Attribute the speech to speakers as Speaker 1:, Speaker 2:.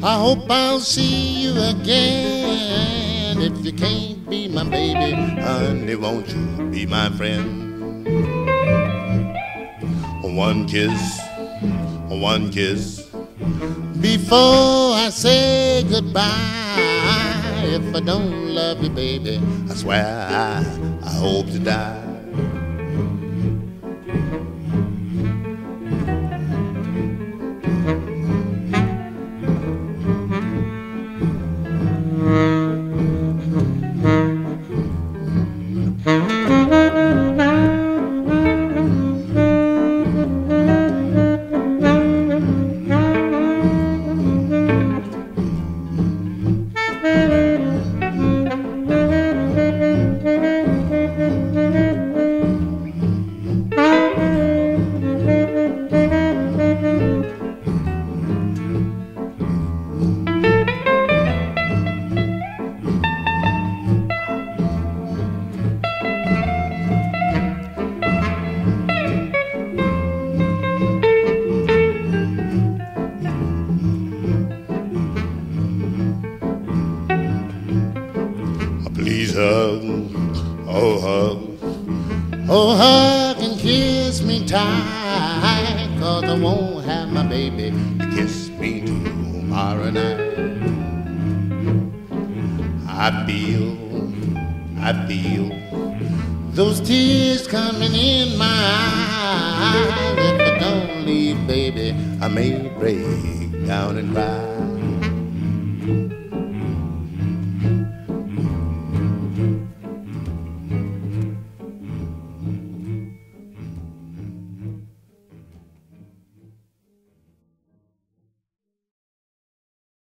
Speaker 1: I hope I'll see you again. If you can't be my baby, honey, won't you be my friend? One kiss before I say goodbye. If I don't love you, baby, I swear I hope to die. Please hug, oh hug and kiss me tight, 'cause I won't have my baby to kiss me tomorrow night. I feel those tears coming in my eyes. If I don't leave, baby, I may break down and cry.